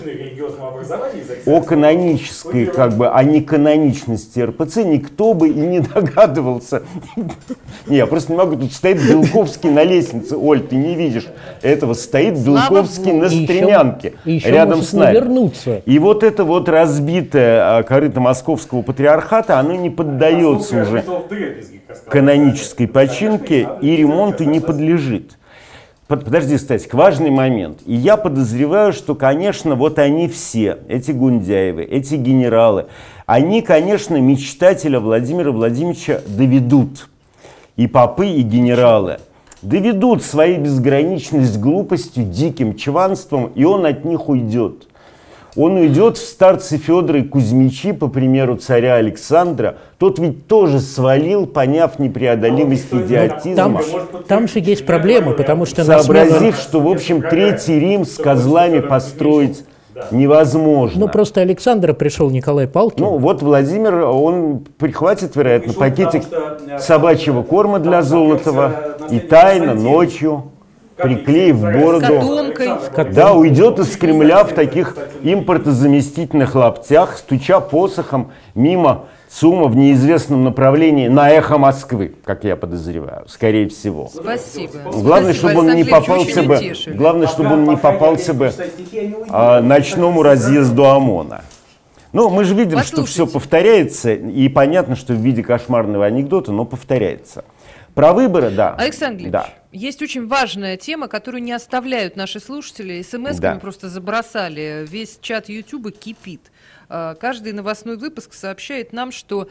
О канонической, как бы, о неканоничности эр пэ цэ никто бы и не догадывался. Не, я просто не могу, тут стоит Белковский на лестнице, Оль, ты не видишь этого, стоит Белковский на стремянке рядом с нами. И вот это вот разбитое корыто московского патриархата, оно не поддается уже канонической починке и ремонту не подлежит. Подожди, Стасик, важный момент. И я подозреваю, что, конечно, вот они все, эти Гундяевы, эти генералы, они, конечно, мечтателя Владимира Владимировича доведут. И попы, и генералы доведут свою безграничность глупостью, диким чванством, и он от них уйдет. Он уйдет в старцы Федора и Кузьмичи, по примеру царя Александра. Тот ведь тоже свалил, поняв непреодолимость идиотизма. Там, там же есть проблемы, потому что... Сообразив, что, в общем, Третий Рим с козлами построить невозможно. Ну, просто Александра пришел Николай Палкин. Ну, вот Владимир, он прихватит, вероятно, пакетик собачьего корма для Золотова и тайно, ночью, приклеив бороду, да, уйдет из Кремля в таких импортозаместительных лаптях, стуча посохом мимо ЦУМа в неизвестном направлении на эхо Москвы, как я подозреваю, скорее всего. Спасибо. Главное, чтобы он не попался бы, главное, чтобы он не попался бы а, ночному разъезду ОМОНа. Ну, мы же видим, что все повторяется, и понятно, что в виде кошмарного анекдота, но повторяется. Про выборы, да. Александр Глебович, да. есть очень важная тема, которую не оставляют наши слушатели. СМС-ками да. просто забросали. Весь чат Ютуба кипит. Каждый новостной выпуск сообщает нам, что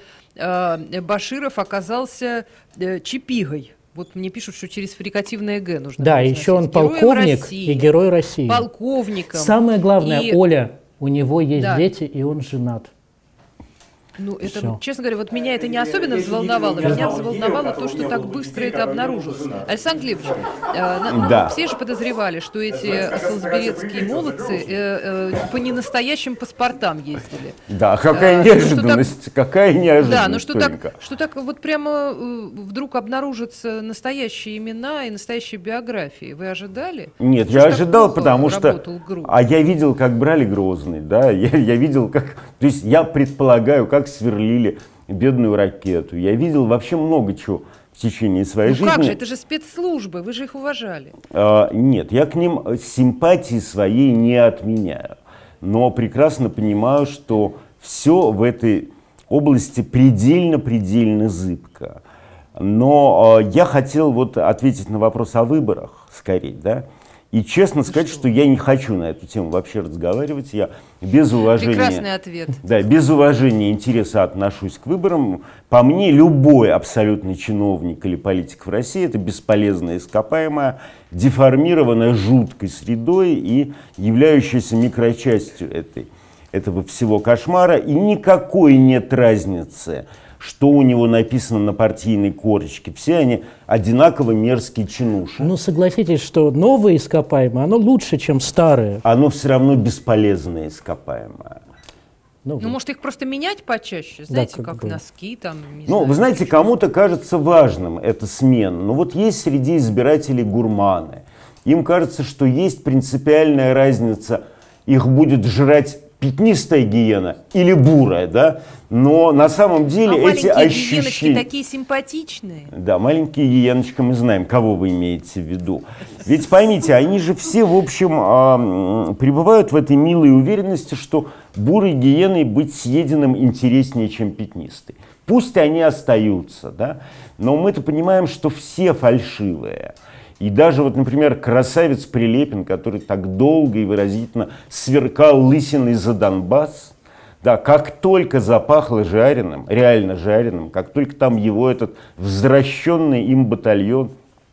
Баширов оказался чипигой. Вот мне пишут, что через фрикативное «г» нужно. Да, еще он полковник России, и герой России. Полковником. Самое главное, и... Оля, у него есть да. дети, и он женат. Ну, это, Все. честно говоря, вот меня это не особенно взволновало. Меня взволновало то, что так быстро это обнаружилось. Александр Глебович, э, ну, да. все же подозревали, что эти солсберецкие молодцы э, э, по ненастоящим паспортам ездили. Да, какая э, неожиданность, так, какая неожиданность. Да, но что так, что так вот прямо э, вдруг обнаружатся настоящие имена и настоящие биографии. Вы ожидали? Нет, что я ожидал, потому что... А я видел, как брали Грозный, да, я, я видел, как... То есть я предполагаю, как сверлили бедную ракету. Я видел вообще много чего в течение своей ну жизни. Как же, это же спецслужбы, вы же их уважали. А, нет, я к ним симпатии своей не отменяю. Но прекрасно понимаю, что все в этой области предельно-предельно зыбко. Но а, я хотел вот ответить на вопрос о выборах скорее, да. И честно сказать, что? что я не хочу на эту тему вообще разговаривать. Я без уважения, прекрасный ответ. Да, без уважения и интереса отношусь к выборам. По мне, любой абсолютный чиновник или политик в России — это бесполезная ископаемая, деформированная жуткой средой и являющаяся микрочастью этой, этого всего кошмара. И никакой нет разницы, что у него написано на партийной корочке. Все они одинаково мерзкие чинуши. Ну, согласитесь, что новые ископаемые, оно лучше, чем старые. Оно все равно бесполезное ископаемое. Ну, ну, может, их просто менять почаще, знаете, да, как, как носки там. Ну, знаю, вы знаете, кому-то кажется важным эта смена. Но вот есть среди избирателей гурманы. Им кажется, что есть принципиальная разница. Их будет жрать пятнистая гиена или бурая, да? Но на самом деле а эти ощущения... маленькие гиеночки такие симпатичные. Да, маленькие гиеночки, мы знаем, кого вы имеете в виду. Ведь поймите, они же все, в общем, э, пребывают в этой милой уверенности, что бурой гиеной быть съеденным интереснее, чем пятнистой. Пусть они остаются, да? Но мы-то понимаем, что все фальшивые. И даже, вот, например, красавец Прилепин, который так долго и выразительно сверкал лысиной за Донбасс, да, как только запахло жареным, реально жареным, как только там его этот возвращенный им батальон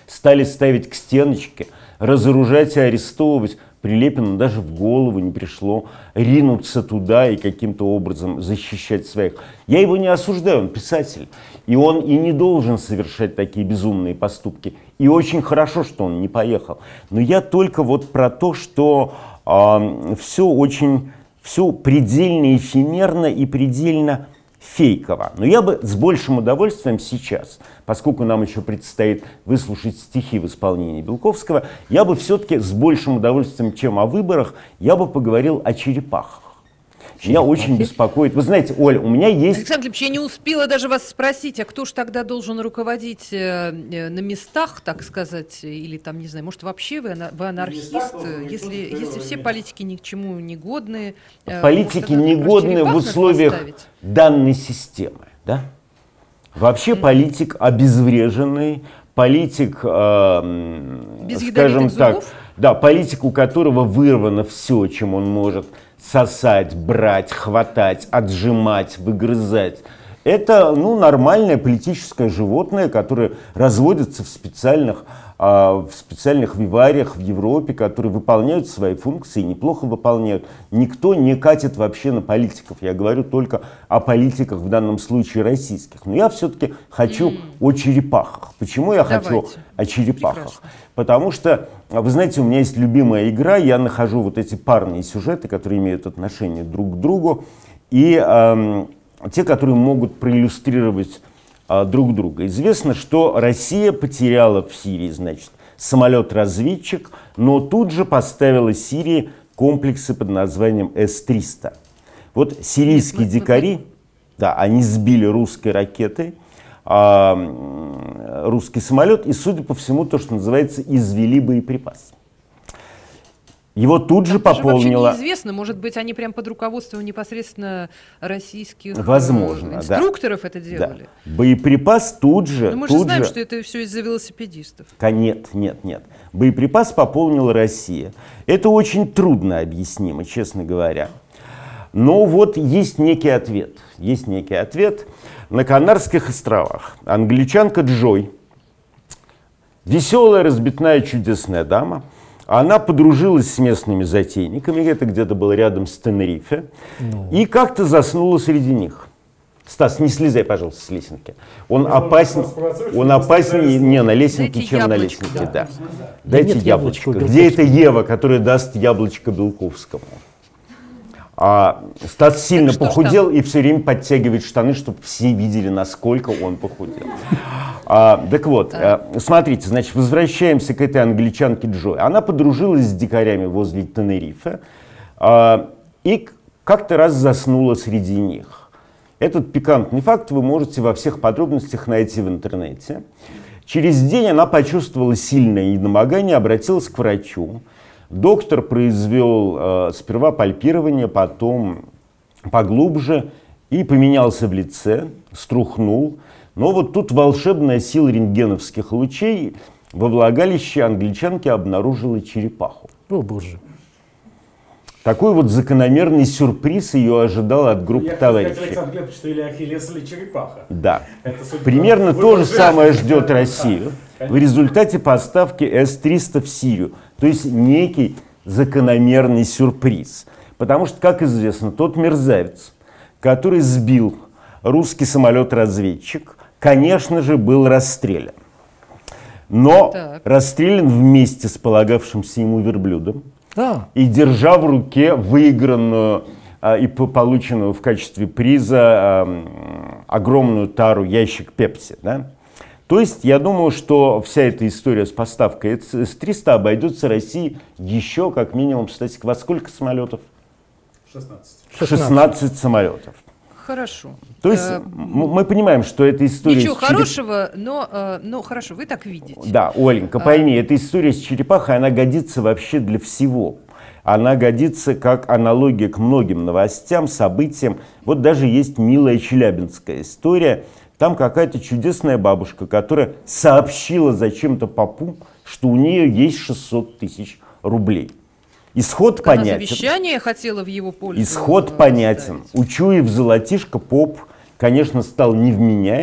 стали ставить к стеночке, разоружать и арестовывать. Прилепину даже в голову не пришло ринуться туда и каким-то образом защищать своих. Я его не осуждаю, он писатель. И он и не должен совершать такие безумные поступки. И очень хорошо, что он не поехал. Но я только вот про то, что э, все очень, все предельно эфемерно и предельно фейково. Но я бы с большим удовольствием сейчас, поскольку нам еще предстоит выслушать стихи в исполнении Белковского, я бы все-таки с большим удовольствием, чем о выборах, я бы поговорил о черепахах. Меня очень беспокоит. Вы знаете, Оль, у меня есть... Александр Филиппович, я не успела даже вас спросить, а кто же тогда должен руководить э, на местах, так сказать, или там, не знаю, может, вообще вы, вы анархист, если, если все политики ни к чему не годные? Э, политики не годны в условиях поставить? Данной системы, да? Вообще mm-hmm. политик обезвреженный, политик, э, скажем так, зубов? Да, политик, у которого вырвано все, чем он может сосать, брать, хватать, отжимать, выгрызать. Это, ну, нормальное политическое животное, которое разводится в специальных, э, в специальных вивариях в Европе, которые выполняют свои функции, неплохо выполняют. Никто не катит вообще на политиков. Я говорю только о политиках, в данном случае российских. Но я все-таки хочу mm. о черепахах. Почему я Давайте. хочу о черепахах? Прекрасно. Потому что, вы знаете, у меня есть любимая игра, я нахожу вот эти парные сюжеты, которые имеют отношение друг к другу, и э, те, которые могут проиллюстрировать э, друг друга. Известно, что Россия потеряла в Сирии, значит, самолет-разведчик, но тут же поставила Сирии комплексы под названием эс триста. Вот сирийские дикари, да, они сбили русской ракетой, русский самолет, и, судя по всему, то, что называется, извели боеприпас. Его тут же так пополнило... Вообще неизвестно, может быть, они прям под руководством непосредственно российских Возможно, инструкторов да. это делали. Да. Боеприпас тут же... Но мы тут же знаем, же... что это все из-за велосипедистов. Нет, нет, нет. Боеприпас пополнила Россия. Это очень трудно объяснимо, честно говоря. Но вот есть некий ответ. Есть некий ответ. На Канарских островах англичанка Джой, веселая, разбитная, чудесная дама, она подружилась с местными затейниками, это где-то было рядом с Тенерифе, ну. и как-то заснула среди них. Стас, не слезай, пожалуйста, с лесенки. Он ну, опасен, он опаснее не на лесенке, Дайте чем яблочко. на лесенке. Да. Да. Да. Дайте Нет, яблочко. яблочко. Где это Ева, которая даст яблочко Белковскому? А Стас сильно так похудел и все время подтягивает штаны, чтобы все видели, насколько он похудел. А, так вот, а, смотрите, значит, возвращаемся к этой англичанке Джой. Она подружилась с дикарями возле Тенерифе а, и как-то раз заснула среди них. Этот пикантный факт вы можете во всех подробностях найти в интернете. Через день она почувствовала сильное недомогание, обратилась к врачу. Доктор произвел э, сперва пальпирование, потом поглубже и поменялся в лице, струхнул. Но вот тут волшебная сила рентгеновских лучей во влагалище англичанки обнаружила черепаху. О, боже. Такой вот закономерный сюрприз ее ожидал от группы Я товарищей. Я Александр Глебович, что или Ахиллес, или черепаха. Да. Примерно то же самое ждет Россию в результате поставки эс триста в Сирию. То есть некий закономерный сюрприз. Потому что, как известно, тот мерзавец, который сбил русский самолет-разведчик, конечно же, был расстрелян. Но так. расстрелян вместе с полагавшимся ему верблюдом. А. И держа в руке выигранную а, и полученную в качестве приза а, огромную тару, ящик пепси. Да? То есть я думаю, что вся эта история с поставкой эс триста обойдется России еще как минимум, кстати, во сколько самолетов? шестнадцать. шестнадцать самолетов. Хорошо. То есть э, мы понимаем, что эта история... Ничего с череп... хорошего, но, э, но хорошо, вы так видите. Да, Оленька, пойми, а... эта история с черепахой, она годится вообще для всего. Она годится как аналогия к многим новостям, событиям. Вот даже есть милая челябинская история. Там какая-то чудесная бабушка, которая сообщила зачем-то попу, что у нее есть шестьсот тысяч рублей. Исход так понятен. Она завещание хотела в его пользу. Исход понятен. Учуяв золотишко, поп, конечно, стал невменяем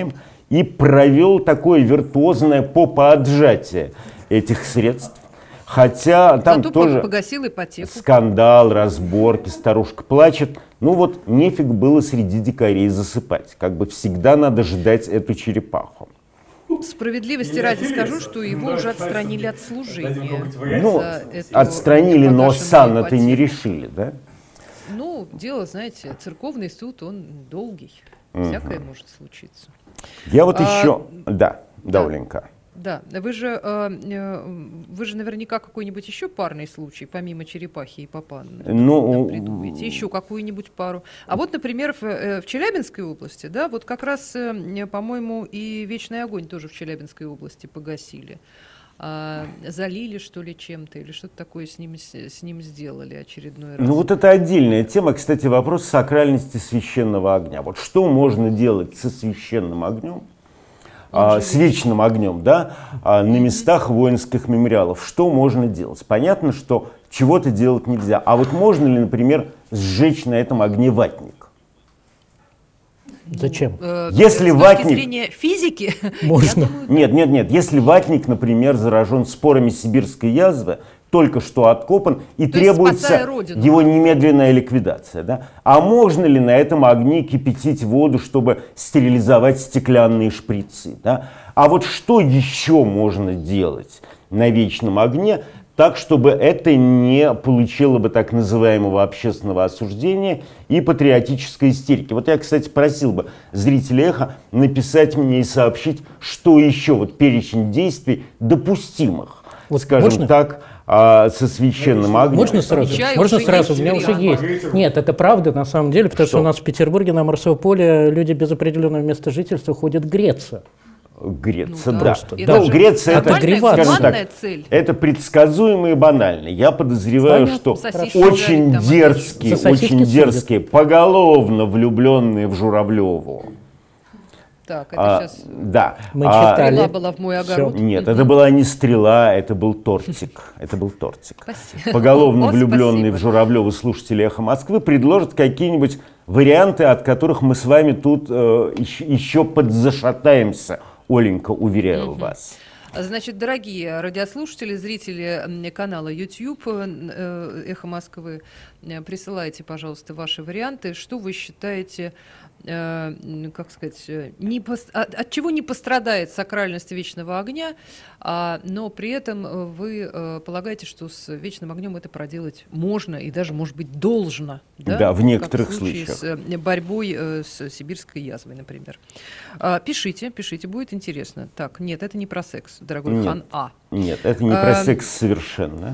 и провел такое виртуозное попоотжатие этих средств. Хотя там Зато тоже погасил ипотеку. Скандал, разборки, старушка плачет. Ну вот нефиг было среди дикарей засыпать. Как бы всегда надо ждать эту черепаху. Справедливости ради скажу, что его уже отстранили от служения. Ну, за эту отстранили, но непогашенную сан-то не ипотеку. решили, да? Ну, дело, знаете, церковный суд, он долгий. Всякое может случиться. Я вот А, еще... Да, да. да, Оленька. Да, вы же, э, э, вы же наверняка какой-нибудь еще парный случай, помимо черепахи и папаны, Ну, придумаете, еще какую-нибудь пару. А вот, например, в, э, в Челябинской области, да, вот как раз, э, по-моему, и Вечный огонь тоже в Челябинской области погасили. А, залили, что ли, чем-то, или что-то такое с ним, с, с ним сделали очередной раз. Ну вот это отдельная тема, кстати, вопрос сакральности священного огня. Вот что можно делать со священным огнем? А, с вечным огнем, да, а, на местах воинских мемориалов. Что можно делать? Понятно, что чего-то делать нельзя. А вот можно ли, например, сжечь на этом огне ватник? Зачем? Э, Если с ватник- точки зрения физики, Можно. я думаю, Нет, нет, нет. Если ватник, например, заражен спорами сибирской язвы, только что откопан, и То есть, требуется спасая родину. его немедленная ликвидация. Да? А можно ли на этом огне кипятить воду, чтобы стерилизовать стеклянные шприцы? Да? А вот что еще можно делать на вечном огне, так, чтобы это не получило бы так называемого общественного осуждения и патриотической истерики? Вот я, кстати, просил бы зрителей «Эхо» написать мне и сообщить, что еще, вот перечень действий допустимых, Вот скажем можно? так, а, со священным огнем. Можно сразу? Чай Можно уже сразу? есть, У меня уже вариант. есть. Погодите. Нет, это правда на самом деле, потому что Что? у нас в Петербурге на Марсовом поле люди без определенного места жительства ходят греться. Греться, Ну да. да. Просто, Это Ну, же Греция это, нормальная, скажем так, гуманная цель. это предсказуемо и банально. Я подозреваю, Понятно. что Сосиски очень жарить там, дерзкие, За сосиски очень судят. дерзкие, поголовно влюбленные в Журавлеву. Так, это А, сейчас А, да. Мы А, читали. стрела была в мой огород. Нет, это была не стрела, это был тортик. Это был тортик. Спасибо. Поголовно О, влюбленные в спасибо. Журавлеву слушатели «Эхо Москвы» предложат какие-нибудь варианты, от которых мы с вами тут э, еще, еще подзашатаемся. Оленька, уверяю вас. Значит, дорогие радиослушатели, зрители м, канала YouTube э, «Эхо Москвы», э, присылайте, пожалуйста, ваши варианты. Что вы считаете, э, м, как сказать, э, не пос- от, от чего не пострадает сакральность вечного огня, а, но при этом э, вы э, полагаете, что с вечным огнем это проделать можно и даже, может быть, должно? Да, в некоторых как в случае случаях. с э, борьбой э, с сибирской язвой, например. А, пишите, пишите, будет интересно. Так, нет, это не про секс, дорогой Нет. хан А. Нет, это не про Эм, секс совершенно.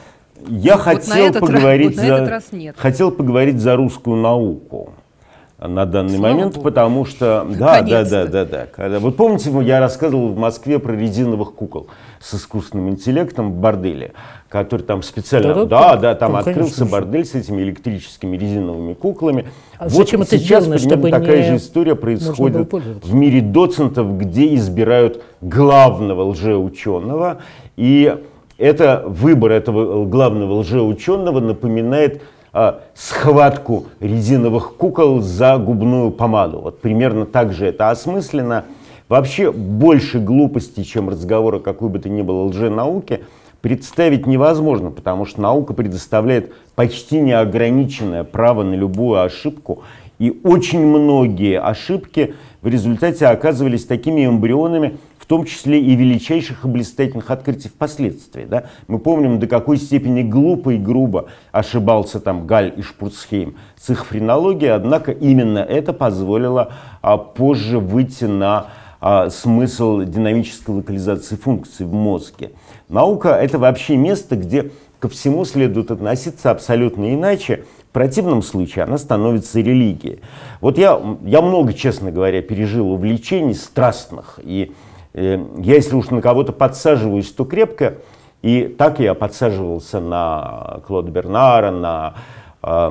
Я Вот на хотел этот раз- поговорить вот на этот за, раз нет. хотел поговорить за русскую науку на данный Слава момент, Богу. потому что, да, да, Наконец-то. да, да, да. Когда- вот помните, я рассказывал в Москве про резиновых кукол с искусственным интеллектом в борделе, который там специально, Да-да, да, там- да, там там, открылся конечно, бордель с этими электрическими резиновыми куклами. А вот зачем это сейчас сделано, примерно чтобы такая не же история можно было происходит пользоваться? в мире доцентов, где избирают главного лжеученого, и это выбор этого главного лжеученого напоминает а, схватку резиновых кукол за губную помаду. Вот примерно так же это осмысленно. Вообще больше глупости, чем разговор о какой бы то ни было лженауке, представить невозможно, потому что наука предоставляет почти неограниченное право на любую ошибку, и очень многие ошибки в результате оказывались такими эмбрионами, в том числе и величайших и блистательных открытий впоследствии. Да? Мы помним, до какой степени глупо и грубо ошибался там Галь и Шпурцхейм с их френологией, однако именно это позволило а, позже выйти на а, смысл динамической локализации функций в мозге. Наука — это вообще место, где ко всему следует относиться абсолютно иначе. В противном случае она становится религией. Вот я, я много, честно говоря, пережил увлечений страстных. И э, я, если уж на кого-то подсаживаюсь, то крепко. И так я подсаживался на Клода Бернара, на э,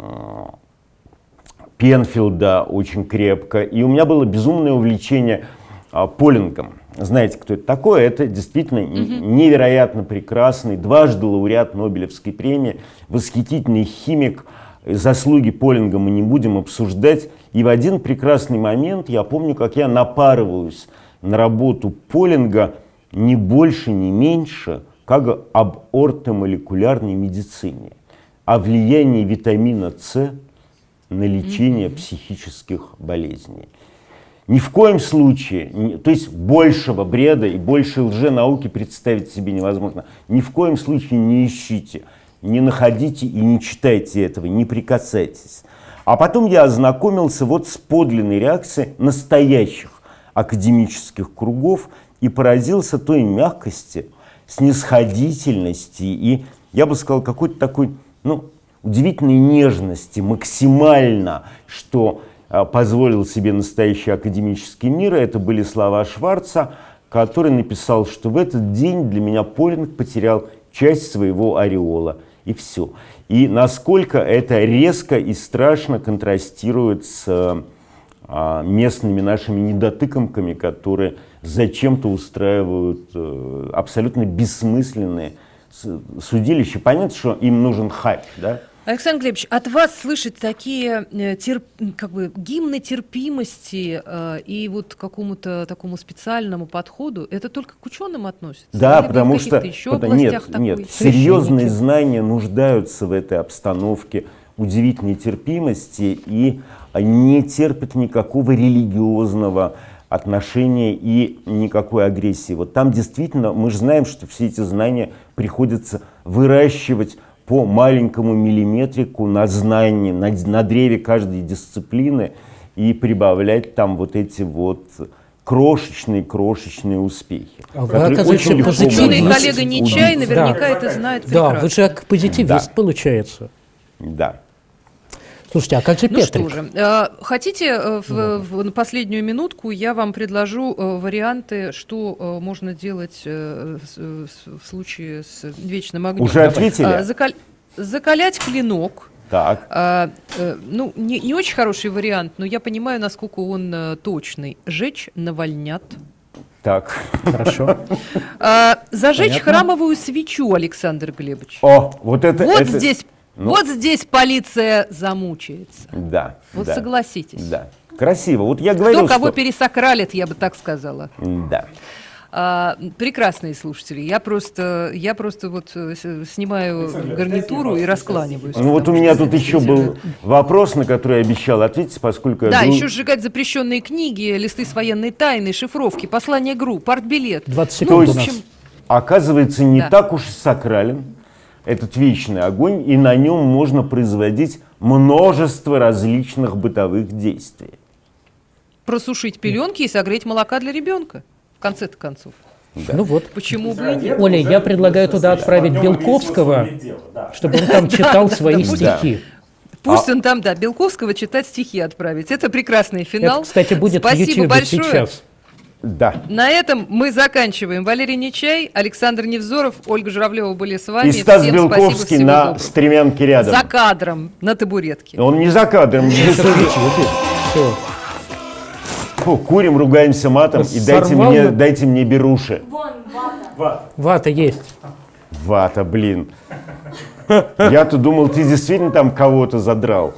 Пенфилда очень крепко. И у меня было безумное увлечение э, Полингом. Знаете, кто это такой? Это действительно mm-hmm. невероятно прекрасный, дважды лауреат Нобелевской премии, восхитительный химик, заслуги Полинга мы не будем обсуждать. И в один прекрасный момент я помню, как я напарываюсь на работу Полинга не больше, не меньше, как об ортомолекулярной медицине, о влиянии витамина С на лечение mm-hmm. психических болезней. Ни в коем случае, то есть большего бреда и большей лженауки представить себе невозможно. Ни в коем случае не ищите, не находите и не читайте этого, не прикасайтесь. А потом я ознакомился вот с подлинной реакцией настоящих академических кругов и поразился той мягкости, снисходительности и, я бы сказал, какой-то такой, ну, удивительной нежности, максимально, что а, позволил себе настоящий академический мир. Это были слова Шварца, который написал, что в этот день для меня Полинг потерял часть своего ореола. И все. И насколько это резко и страшно контрастирует с а, местными нашими недотыкомками, которые зачем-то устраивают а, абсолютно бессмысленные судилища. Понятно, что им нужен хайп, да? Александр Глебович, от вас слышать такие терп, как бы, гимны терпимости э, и вот какому-то такому специальному подходу, это только к ученым относится? Да, или потому что еще потому, нет, нет, серьезные знания нуждаются в этой обстановке удивительной терпимости и не терпят никакого религиозного отношения и никакой агрессии. Вот там действительно, мы же знаем, что все эти знания приходится выращивать по маленькому миллиметрику на знании, на, на древе каждой дисциплины и прибавлять там вот эти вот крошечные-крошечные успехи. А вы, оказывается, позитивист. Мой коллега Нечай наверняка да. это знает прекрасно. Да, вы же как позитивист, да. получается. Да. Слушайте, а как же Петрик? Ну что же, хотите, в, в, на последнюю минутку я вам предложу варианты, что можно делать в случае с вечным огнем. Уже ответили? Закаль... Закалять клинок. Так. А, ну, не, не очень хороший вариант, но я понимаю, насколько он точный. Жечь навальнят. Так. Хорошо. А, зажечь Понятно. Храмовую свечу, Александр Глебович. О, вот это... Вот это... здесь... Ну, вот здесь полиция замучается. Да. Вот да, согласитесь. Да. Красиво. Вот я говорил, Кто кого что... пересакралит, я бы так сказала. Да. А, прекрасные слушатели. Я просто, я просто вот снимаю Александр, гарнитуру и раскланиваюсь. Ну вот у меня тут еще был вопрос, на который я обещал ответить, поскольку... Да, я... еще сжигать запрещенные книги, листы с военной тайной, шифровки, послания ГРУ, партбилет. двадцать секунд ну, у нас. в общем... Оказывается, не да. так уж и сакрален этот вечный огонь, и на нем можно производить множество различных бытовых действий. Просушить пеленки и согреть молока для ребенка, в конце-то концов. Да. Ну вот. Почему бы и нет? Оля, я предлагаю туда отправить Белковского, чтобы он там читал свои стихи. Пусть он там, да, Белковского читать стихи отправить. Это прекрасный финал. Это, кстати, будет в Ютьюбе сейчас. Да. На этом мы заканчиваем. Валерий Нечай, Александр Невзоров, Ольга Журавлева были с вами. И Стас Всем Белковский спасибо, на доброго. стремянке рядом. За кадром, на табуретке. Он не за кадром. Все. Фу, курим, ругаемся матом и дайте мне, дайте мне беруши. Вон, вата. Вата есть. Вата, блин. Я-то думал, ты действительно там кого-то задрал.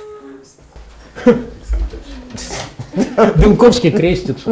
Белковский крестится.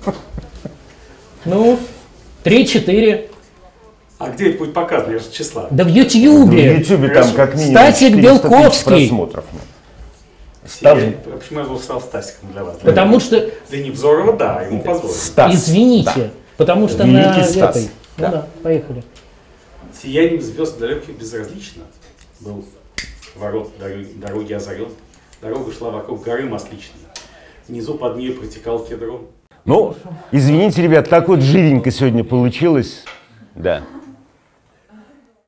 Ну, три-четыре. А где это будет показано? Я же числа. Да в Ютьюбе. В Ютьюбе там как минимум Стасик Белковский. просмотров. Став... Я, почему я был стал Стасиком для вас? Потому что... Для Невзорова, да, ему позволили. Стас. Извините, Да. потому что Великий на Стас. этой... Да. Ну да, поехали. Сиянием звезд далеких безразлично. Был ворот дороги, дороги озарен. Дорога шла вокруг горы Масличной. Внизу под ней протекал кедрон. Ну, извините, ребят, так вот живенько сегодня получилось. Да.